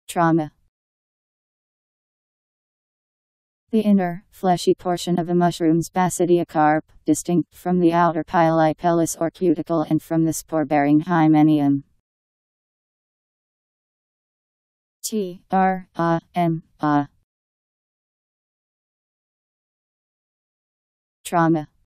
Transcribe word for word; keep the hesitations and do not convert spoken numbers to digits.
Trama. The inner, fleshy portion of a mushroom's basidiocarp, distinct from the outer pilipellis or cuticle and from the spore-bearing hymenium. T R A M A. Trama.